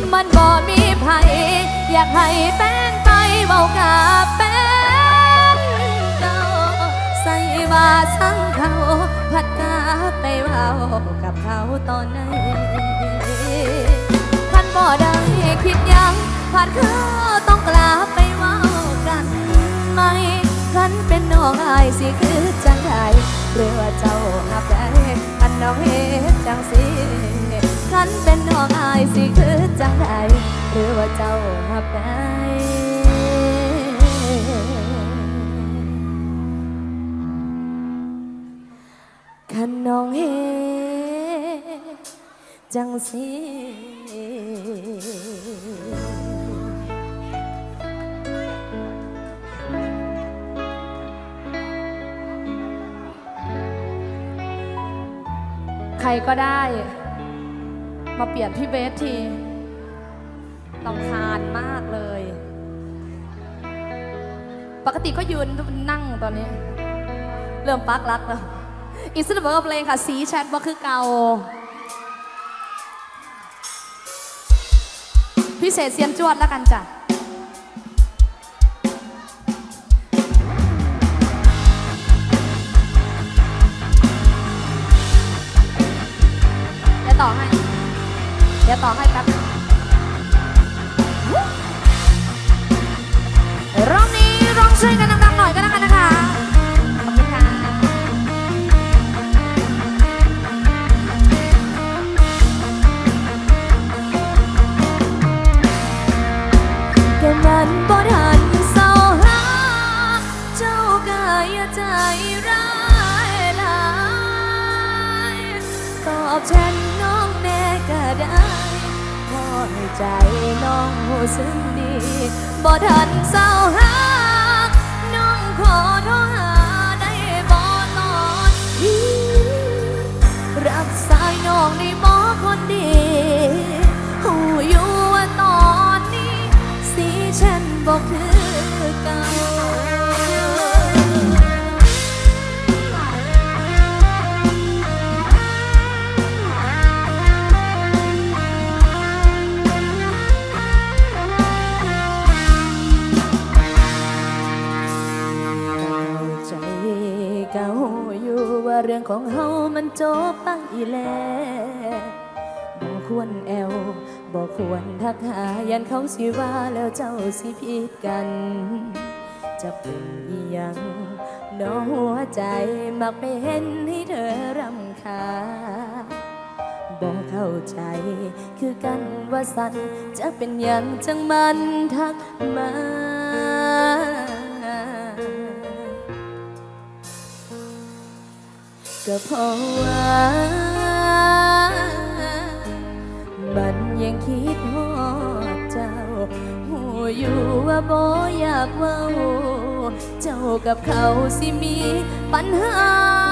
มันบ่มีไผอยากให้แป้นไปเบากับแป้นเก่าใส่ว่าสั่งเขาผัดกาไปเบากับเขาตอนไหนคันบ่ได้คิดยังผัดเขาต้องกลับไปเว้ากันไหมคันเป็นน้องอายสิคือจังใดหรือว่าเจ้าหับได้คันน้องเฮ็ดจังสิคันเป็นน้องอายสิคือจังใดหรือว่าเจ้าหับได้คันน้องเฮ็ดจังสิใครก็ได้มาเปลี่ยนพี่เบสทีต้องคานมากเลยปกติก็ยืนนั่งตอนนี้เริ่มปักรักแล้วอินสตาแกรมเพลงค่ะสีแชทว่าคือเก่าพิเศษเซียนจวดแล้วกันจ้ะเดี๋ยวต่อให้แป๊บร้องนี้ร้องช่วยกันดังๆหน่อยก็แล้วกันนะคะขอบคุณค่ะก็มันบ่ทันเศร้าหาเจ้ากายใจร้ายหลายตอบแทนน้องแน่ก็ได้พอให้ใจน้องหูซึ้งดีบ่ทันเศร้าหาน้องขอโทรหาได้บ่ตอนนี้รับสายน้องได้บ่คนดีหูอยู่ว่าตอนนี้สิฉันบ่คือเก่าเรื่องของเฮามันจบไปแล้วบ่ควรแอวบ่ควรทักหายันเขาสิว่าแล้วเจ้าสิผิดกันจะเป็นอีหยังน้องหัวใจมักไปเห็นให้เธอรำคาญบ่เข้าใจคือกันว่าสันจะเป็นหยังจังมันทักมาก็เพราะว่ามันยังคิดฮอดเจ้าหูอยู่ว่าบ่อยากเว้าเจ้ากับเขาสิมีปัญหา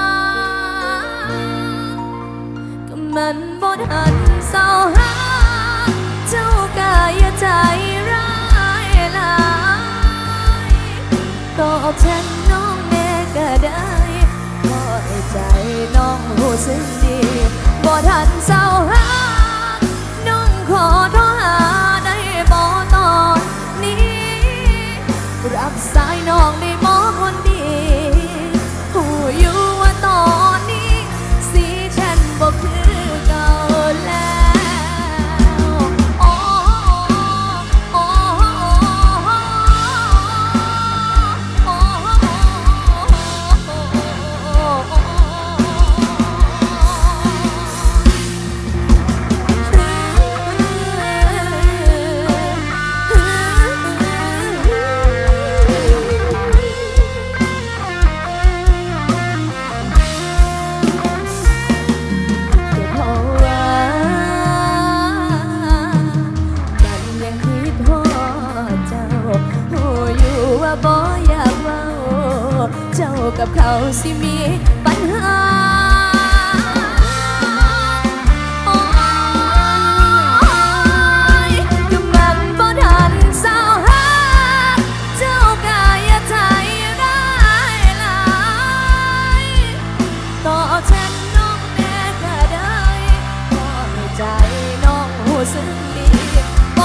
ก็มันบ่ทันเศร้าหาเจ้ากายใจร้ายหลายตอบแทนน้องแน่ก็ได้ใจน้องหูซึ้งดีบ่ทันเศร้าหาน้องขอโทรหาได้บ่ตอนนี้รับสายน้องได้บ่คนดีหูอยู่ว่าตอนนี้สิฉันบ่คือเก่าแล้วโอ้โอ้กับเขาสิมีปัญหาก็มันบ่ทันเศร้าหาเจ้ากายใจร้ายหลายต่อแทนน้องแน่ก็ได้พอใจน้องหูซึ้งดีบ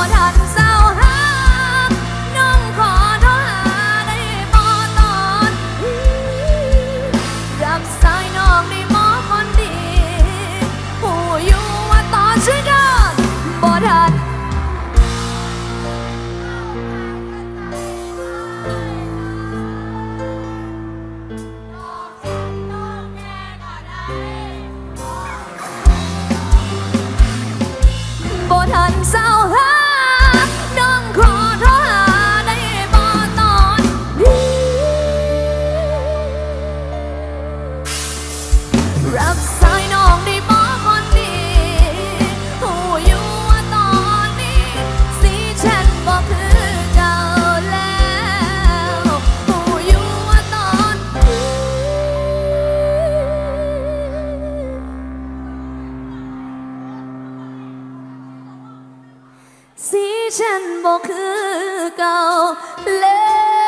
สีฉันบอกคือเก่าเลย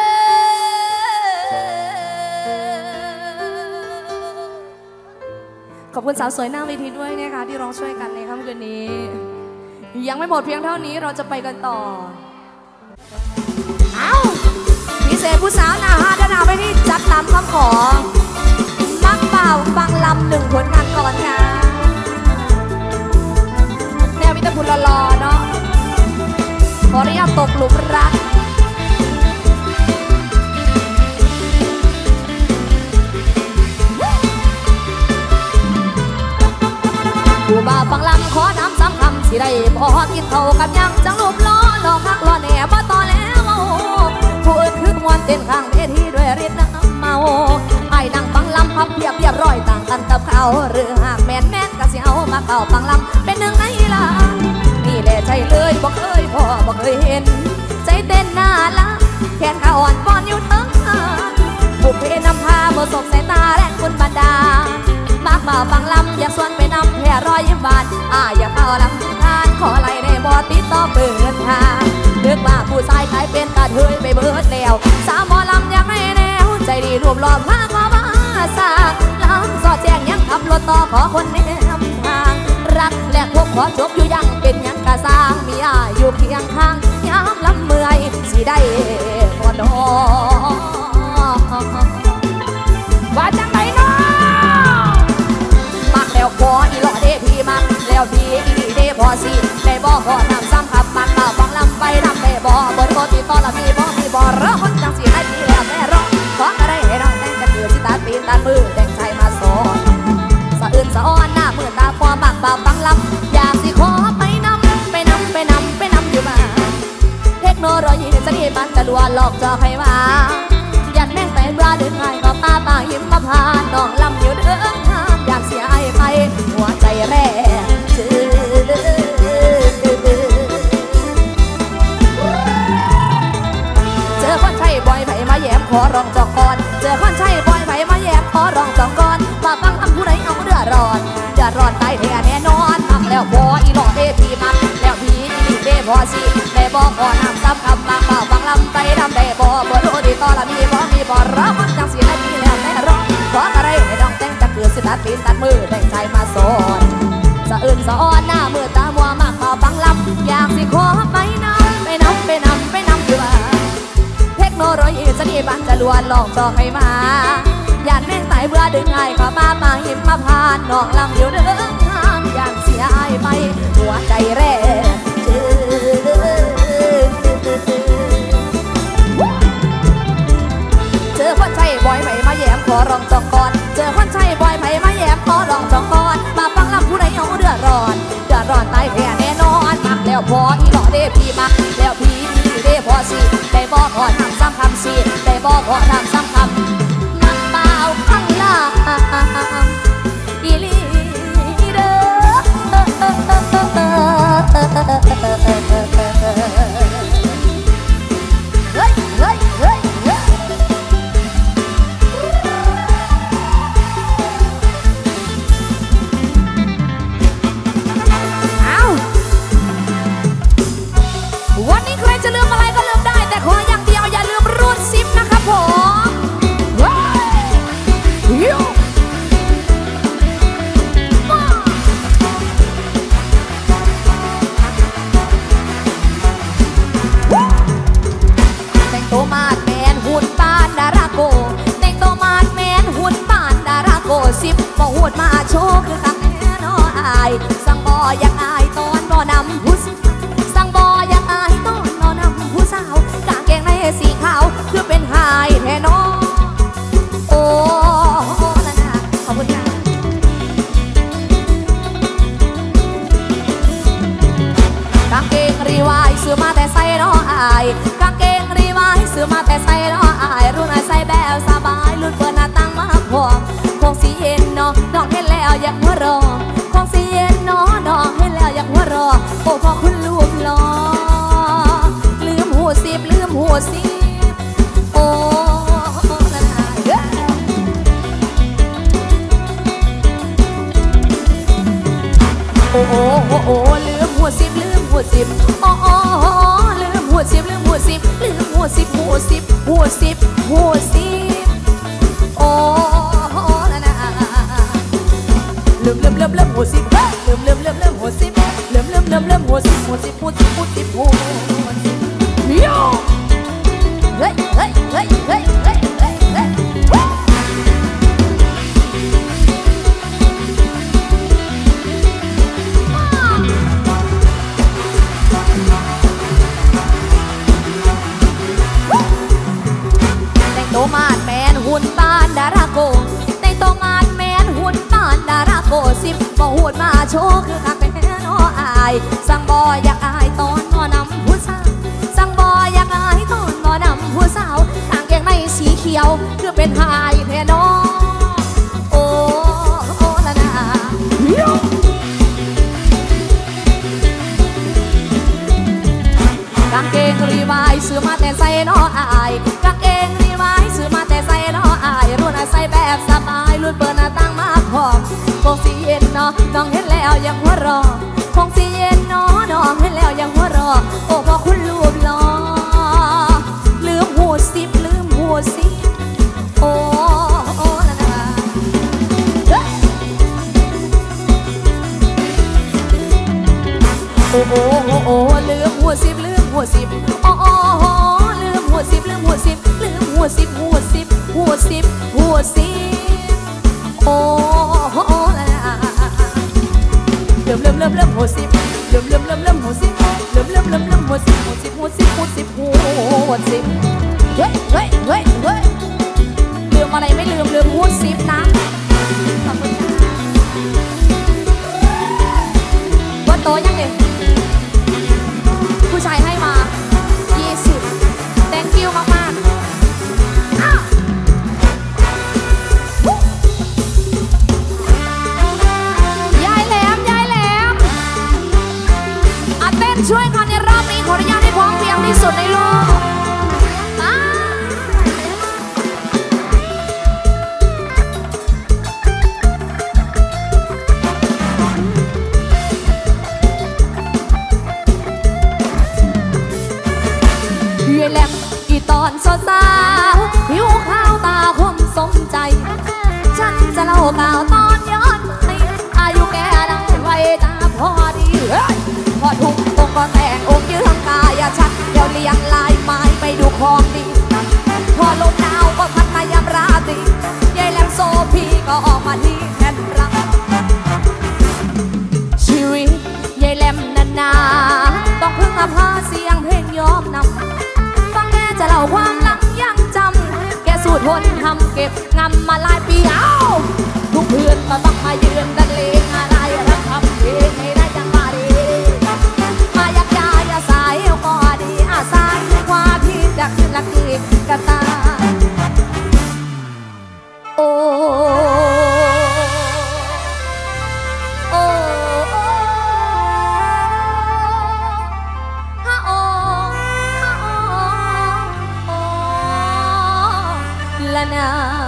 ขอบคุณสาวสวยหน้าเวทีด้วยนะคะที่ร้องช่วยกันในค่ำคืนนี้ยังไม่หมดเพียงเท่านี้เราจะไปกันต่อเอาพิเศษผู้สาวหน้าฮาด้านหน้าเวทีจัดตามคำขอมักเปล่าฟังลำหนึ่งผลงานก่อนค่ะแนวมิตรคุณรอเนาะขออนุญาตตกหลุมรักผู้บ่าวฟังลำขอน้ำซ้ำคำสิได้พอกินเท่ากับยังจังรูปล้อหลอกคักล้อแหน่บ่ต่อแล้วผู้อื่นคือมวนเต้นข้างเวทีด้วยฤทธิ์น้ำเมาไอ้นั่งฟังลำพับเพียบเรียบร้อยต่างกันกับเขาหรือหากแม่นก็สิเอามาเข้าฟังลำเป็นหนึ่งในลานี่แหละใจเลยบ่เคยพอบ่เคยเห็นใจเต้นน่ารักแขนขาอ่อนป้อนอยู่ทั้งบุพเพนำพาเมื่อสบสายตาแรงคุณบรรดามากบ่าวฟังลำอยากส่วนไปนำแค่รอยยิ้มบานอยากเข้าลำทานขอไล่ในบ่อติดต่อเปิดทางเลือกว่าผู้ชายขายเป็นตาเทยไปเบิดแล้วสาวหมอลำอยากให้แนวใจดีรวบรวมผ้าขอมาสาลำสอดแจ้งยังขับรถต่อขอคนแนำทางรักแลกพบขอจบอยู่ยังเป็นยังกะสร้างมีอยู่เคียงข้างยามลำเมื่อยสิได้พอดอว่าจังไหนเนาะมักแล้วพออีหล่อเด้พี่มักแล้วพี่อีเด้พอสิได้บ่ขอน้ำซ้ำขับมักบ่าวฟังลำไปนำได้บ่เบิดโคติดต่อละมีบ่รอคนจังสิให้พี่แล้วแต่รอขอก็ได้ให้น้องแต่งจะเกิดสิตาตีนตามือแต่งใจมาสอนสะอื่นสะอ้อนหน้ามือตาพอมักบ่าวฟังลำอยากสิขอไปนำอยู่มาเทคโนโลยีจะดีมันจะลวนหลอกจอใครมายันแม่งแต่ปลาเดินไงก็ตายิ้มมาผ่านน้องลำอยู่เดินทางอยากเสียไอ้ไปหัวใจแร่เจอคนใช่บ่อยไผมาแย้มขอร้องจอกก่อนเจอคนใช่บ่อยไผมาแย้มขอร้องจอกก่อนมาฟังทำผู้ใดเอาเดือดร้อนตายแน่นอนมักแล้วพออีหล่อเด้พี่มักแล้วพี่อีเด้พอสิได้บอกขอน้ำซ้ำคำมักเบาฟังลำไปดำได้บ่รู้ดีต่อละมีบ่รักจังสิให้พี่แล้วแม่ร้องขออะไรให้น้องแต่งจะเกิดสิตัดตีนตัดมือแต่งใจมาสอนสะอื่นสะอ้อนหน้ามือตามัวมากเบาฟังลำอยากสิขอไปนำอยู่ว่าเทคโนโลยีจะดีบ้านจะลวนหลอกจอให้มาย่านแม่งตายเบื่อดึงไห้เข้ามาหิมมาผ่านน้องลำอยู่เดินทางย่านเสียไอ้ไปหัวใจแร่เจอคนใช่บ่อยไผมาแย้มขอร้องจองก่อนเจอคนใช่บ่อยไผมาแย้มขอร้องจองก่อนมาฟังลำผู้ใดเอาเดือดร้อนตายแน่นอนมักแล้วพออีหล่อเด้พี่มักแล้วพี่เด้พอสิได้บอกขอทำซ้ำคำสิได้บอกขอทำซ้ำคำมักเปล่าข้างล่างอีลีเด้วันนี้ใครจะลืมอะไรก็ลืมได้แต่ขออย่างเดียวอย่าลืมรูดซิปนะครับผมแต่งตัวมาดแมนหุ่นบ้านดาราโกแต่งตัวมาดแมนหุ่นบ้านดาราโกซิปบ่หุ่นมาโชว์คือขังแน่นออายสั่งบ่อยากอายตอนบ่นำผู้สั่งบ่อยากอายตอนบ่นำผู้สาวกางเกงในสีขาวคือเป็นหายแท้น้องโอ้ละนะขอบคุณค่ะกางเกงรีวายซื้อมาแต่ใส่น้ออายกางเกงรีวายซื้อมาแต่ใส่น้ออายรุ่นไหนใส่แบบสบายรุ่นเปิดหน้าตั้งมาพวงคงสีเย็นเนาะน้องเห็นแล้วอยากหัวรอคงสีเย็นเนาะน้องเห็นแล้วอยากหัวรอโอ้พอคุณลูกหล่อลืมหูสิบโอ้ละนะโอ้ลืมหูสิบสิบอ๋อลืมหัวสิบลืมหัวสิบลืมหัวสิบหัวสิบหัวสิบหัวสิบโอ้ละนะลืมหัวสิบลืมหัวสิบลืมหัวสิบหัวสิบหัวสิบหัวสิบหัวสิบโยเฮ้ยเฮ้ยเฮ้ยเฮ้ยเฮ้ยเฮ้ยเฮ้ยโตมาดแมนหุ่นบ้านดาราโกในโตมาดแมนหุ่นบ้านดาราโกสิบบ่หุ่นมาโชว์คือคักเป็นน้ออายสั่งบ่อยากอายตอนนอนำผู้สาวสั่งบ่อยากอายตอนนอนำผู้สาวต่างแกงในสีเขียวคือเป็นหายแท้น้อโอ้ละนะกางเกงรีวายซื้อมาแต่ใส่น้ออายกางเกงรีวายซื้อมาแต่ใส่น้ออายรุ่นใส่แบบสบายรุ่นเปิดหน้าต่างมาพร้อมคงสิเย็นเนาะน้องเห็นแล้วยังหัวรอคงสิเย็นเนาะน้องเห็นแล้วยังหัวรอโอ้พอคุณรูปหล่อลืมหัวสิบลืมหัวสิบโอ้ละนะโอ้ลืมหัวสิบลืมหัวสิบโอ้ลืมหัวสิบลืมหัวสิบลืมหัวสิบหัวสิบหัวสิบหัวสิบโอ้ละนะลืมหัวสิบลืมหัวสิบลืมหัวสิบหัวสิบหัวสิบหัวสิบหัวสิบเฮ้ยเฮ้ยเฮ้ยเฮ้ยลืมอะไรไม่ลืมหัวสิบนะขอบคุณค่ะว่าโตยังเนี่ยผู้ชายให้มา20 thank you มากๆยายแหลมเต้นช่วยกันในรอบนี้ขออนุญาตให้พร้อมเพรียงที่สุดในโลกยายแหลมกี่ตอนสาวผิวขาวตาคมสมใจฉันจะเล่าข่าวตอนย้อนไปอายุแกได้ไว้ตาพอดีพอทุกองค์ก็แต่งองค์ยืนกายชัดเดี๋ยวเลี้ยงลายไม้ไปดูของดีพอลมหนาวก็พัดมายามราตรียายแหลมโซพีก็ออกมาที่แผ่นรักชีวิตยายแหลมนาต้องพึ่งพาเสียงเพลงยอมนำฟังแม่จะเล่าความหลังยังจำแกสู้ทนทำเก็บงำมาหลายปีทุกเพื่อนก็ต้องมายืนดันเลงอะไรรักทำเพลงให้ได้ยังมาดีมายักยายาสายก็ดีอาสายกว่าที่จะขึ้นลักกีกระตาโอ้ละนะ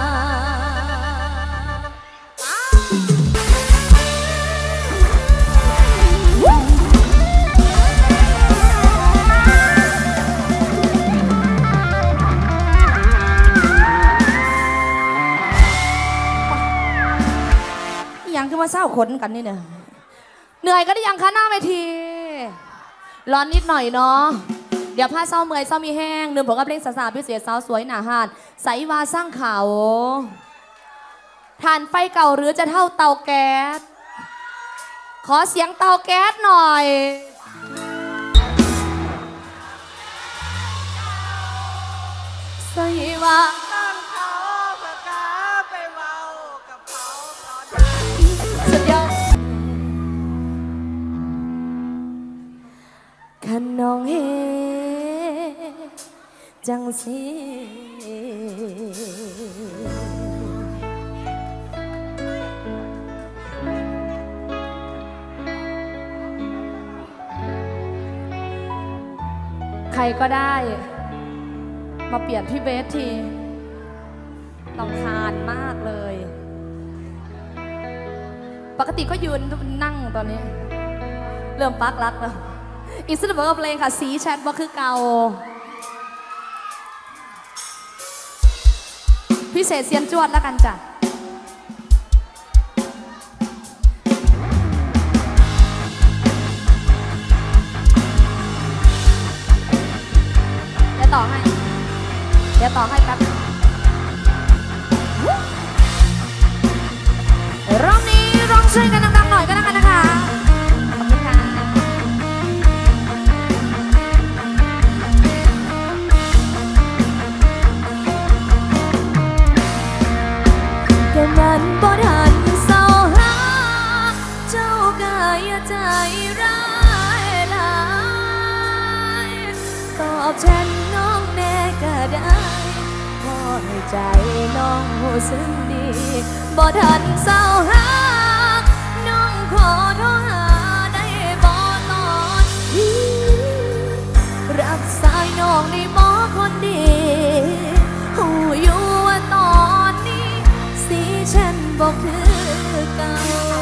ยังขึ้นมาเศร้าขนกันนี่เนี่ยเหนื่อยก็ได้ยังคะหน้าเวทีร้อนนิดหน่อยเนาะเดี๋ยวผ้าเศร้าเมื่อยเศร้ามีแห้งเดินผมกับเพลงสาวพิเศษสาวสวยหนาหาดใสวาสร้างเขาถ่านไฟเก่าหรือจะเท่าเตาแก๊สขอเสียงเตาแก๊สหน่อยใสวาตั้งเขาปากกาไปเมากับเขาตอนสุดยอดขันน้องเฮจังสิใครก็ได้มาเปลี่ยนพี่เบสทีต้องคานมากเลยปกติก็ยืนนั่งตอนนี้เริ่มปักรักแล้วอีกสักบทเพลงค่ะสีแชทบ่คือเก่าพิเศษเซียนจวดแล้วกันจ้ะเดี๋ยวต่อให้แป๊บรอบนี้ร้องช่วยกันดังๆหน่อยก็แล้วกันนะคะขอบคุณค่ะก็มันบ่ทันเศร้าหาเจ้ากายใจร้ายหลายตอบแทนน้องแน่ก็ได้พอให้ใจน้องหูซึ้งดีบ่ทันเศร้าหาน้องขอโทรหาได้บ่ตอนนี้รับสายน้องในหมอคนดีหูอยู่ว่าตอนนี้สีฉันบ่คือเก่า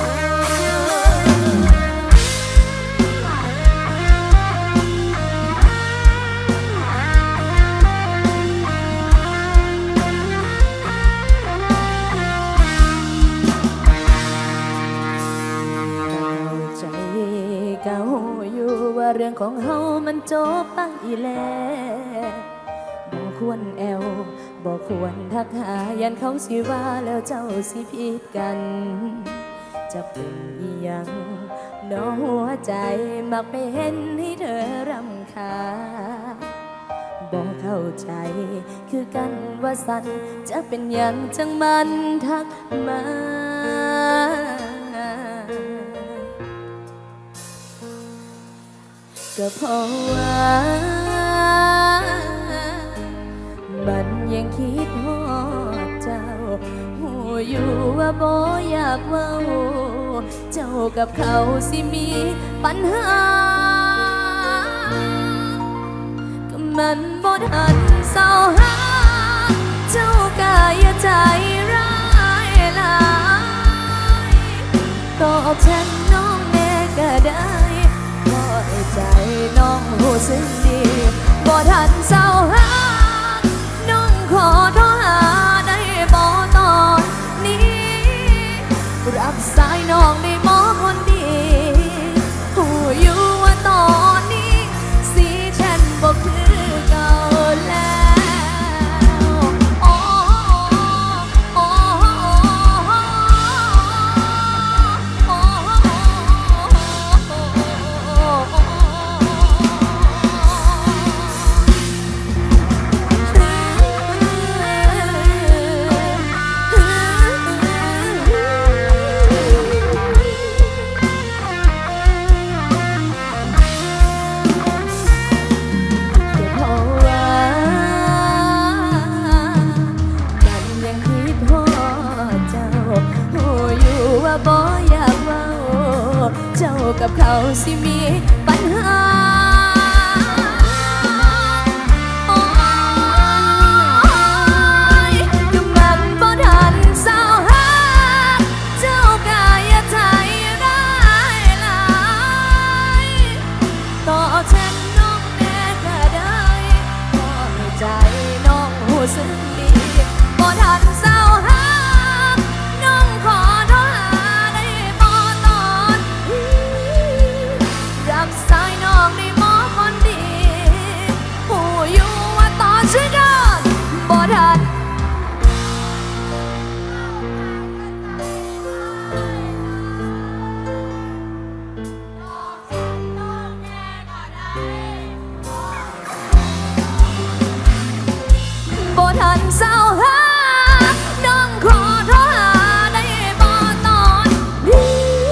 เรื่องของเฮามันจบตั้งอีแล้วบ่ควรแอวบ่ควรทักหายันเขาสิว่าแล้วเจ้าสิผิดกันจะเป็นอีหยังน้องหัวใจมักไปเห็นให้เธอรำคาญบ่เข้าใจคือกันว่าสันจะเป็นหยังจังมันทักมาก็เพราะว่ามันยังคิดฮอดเจ้าหูอยู่ว่าบ่อยากเว้าเจ้ากับเขาสิมีปัญหาก็มันบ่ทันเศร้าหาเจ้ากายใจร้ายหลายตอบแทนน้องแน่ก็ได้ใจน้องหูซึ้งดีบ่ทันเศร้าหาน้องขอโทรหาได้บ่ตอนนี้รับสายน้องได้หมอคนดีหูอยู่ว่าตอนนี้สีฉันบ่คือเก่าแล้วโอ้โอ้บ่อยากเว้าเจ้ากับเขาสิมีปัญหาโอ้ยก็มันบ่ทันเศร้าหาเจ้ากายใจร้ายหลายต่อแทนน้องแน่ก็ได้ขอให้ใจน้องหูซึ้งดีบ่ทันเศร้าหาน้องขอสายน้องในหมอคนดีหูอยู่ว่าตอนช่วยกันบ่ทันบ่ทันเศร้าหาน้องขอโทรหาได้บ่ตอนนี้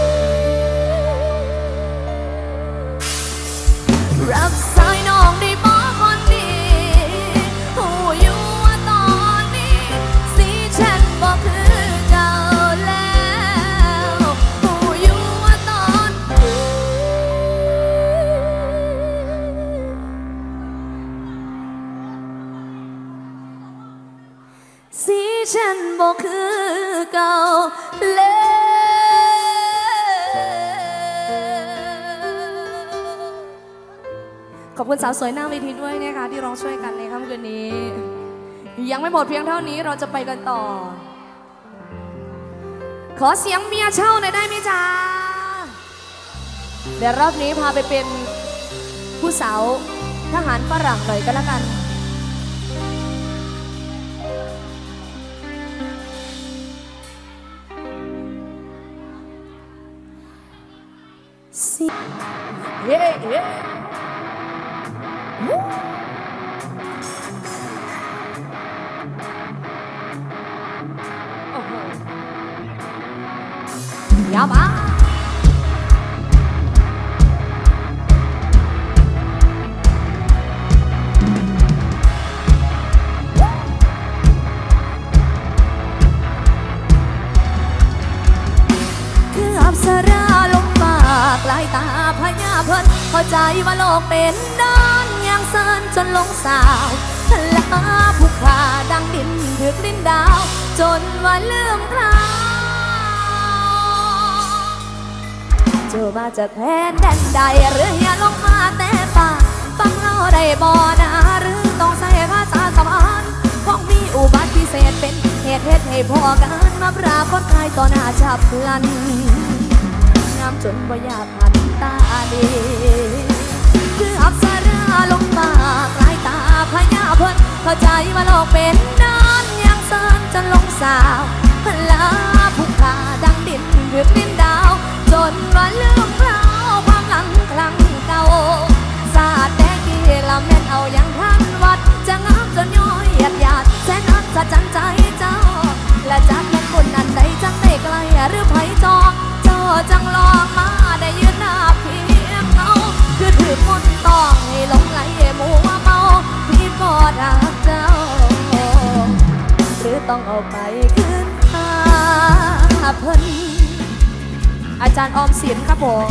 รับสายน้องได้หมอคนดีหูอยู่ว่าตอนนี้สีฉันบ่คือเก่าแล้วหูอยู่ว่าตอนสีฉันบ่คือเก่าแล้วอบคุณสาวสวยหน้าเวทีด้วยนะคะที่ร้องช่วยกันในค่ำคืนนี้ยังไม่หมดเพียงเท่านี้เราจะไปกันต่อขอเสียงเมียเช่าหน่อยได้ไหมจ๊ะเดี๋ยวรอบนี้พาไปเป็นผู้สาวทหารฝรั่งหน่อยก็แล้วกันเย้เย้ยาบ้าคืออับสราลงปากลายตาพญาเพิ่นเข้าใจว่าโลกเป็นด้านอย่างเซินจนลงสาวพลาผู้ขาดังดินถึกลิ้นดาวจนว่าลืมคราเจอมาจากแผ่นแดนใดหรืออย่าลงมาแต่ป่าฟังเราได้บ่นะหรือต้องใช้ภาษาสมานคงมีอุบัติเหตุเป็นเหตุให้พอกันมาปราบคนใครต่อหน้าฉับพลันงามจนบ่อยากหันตาดีคืออับสราลงมาใกล้ตาพญาเพิ่นเข้าใจว่าโลกเป็นด้านอย่างเซินจนลงสาวพลาผู้ขาดังดินถึกลิ้นดาวจนว่าลืมเราความหลังครั้งเก่าสาดแต่กี้ละแม่นเอาอย่างทันวัดจะงามจนย้อยหยาดแสนอัศจรรย์ใจเจ้าและจากแม่นคนนั้นใดจังได้ไกลหรือไผจองเจ้าจังลองมาได้ยืนหน้าเพียงเขาคือถือมนต์ต้องให้หลงไหลมัวเมาพี่ก็รักเจ้าหรือต้องเอาไปขึ้นหาเพิ่นอาจารย์ออมสินครับผม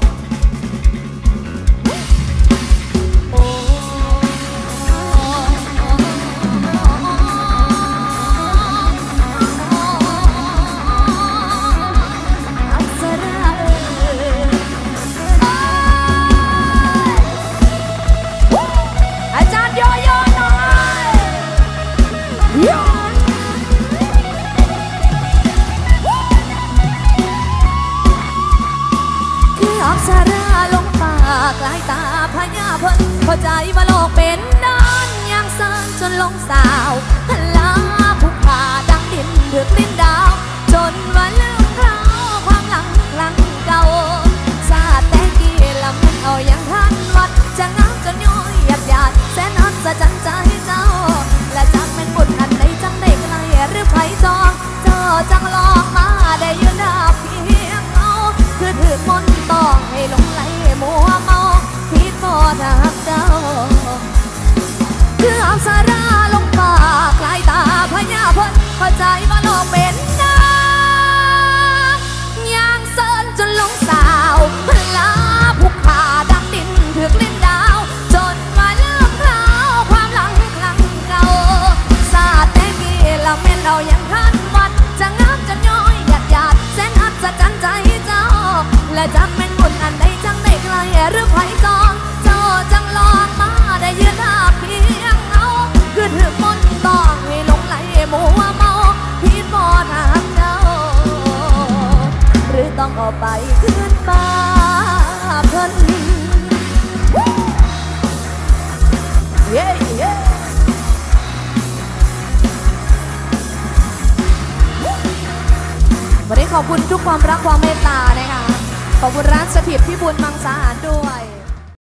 อาจารย์โยโย่หน่อยอับสราลงปากลายตาพญาเพิ่นเข้าใจว่าโลกเป็นด้านอย่างเซินจนลงสาวพลาผู้ขาดังดินถึกลิ้นดาวจนว่าลืมเราความหลังครั้งเก่าสาดแต่กี้ละมันเอาอย่างทันวัดจะงามจนย้อยหยาดแสนอัศจรรย์ใจเจ้าและจักเป็นบุญอันใดจังได้ไกลหรือไผจองเจ้าจังลองมาได้ยืนหน้าเพียงเอาคือถือมนต์ต้องให้หลงไหลมัวเมาพี่ก็รักเจ้าคืออับสราลงปากคลายตาพญาเพิ่นเข้าใจว่าโลกเป็นน้ำอย่างเซินจนลงสาวพลาผู้ขาดังดินถึกลิ้นดาวจนมาลืมเขาความหลังครั้งเก่าสาดแต่กี้ละแม่นเรายังทันวัดจะงามจะย้อยหยาดแสนอัศจรรย์ใจเจ้าและจักเป็นบุญอันใดจังได้ไกลหรือไผจองเจ้าจังลองมาได้ยืนหน้าเพียงเอาคือถือมนต์ต้องให้หลงไหลมัวเมาพี่บ่รักเจ้าหรือต้องเอาไปขึ้นบ้าเพิ่นเย้เย้วันนี้ขอบคุณทุกความรักความเมตตานะคะขอบคุณร้านสถิตพิบูลมังสาหารด้วย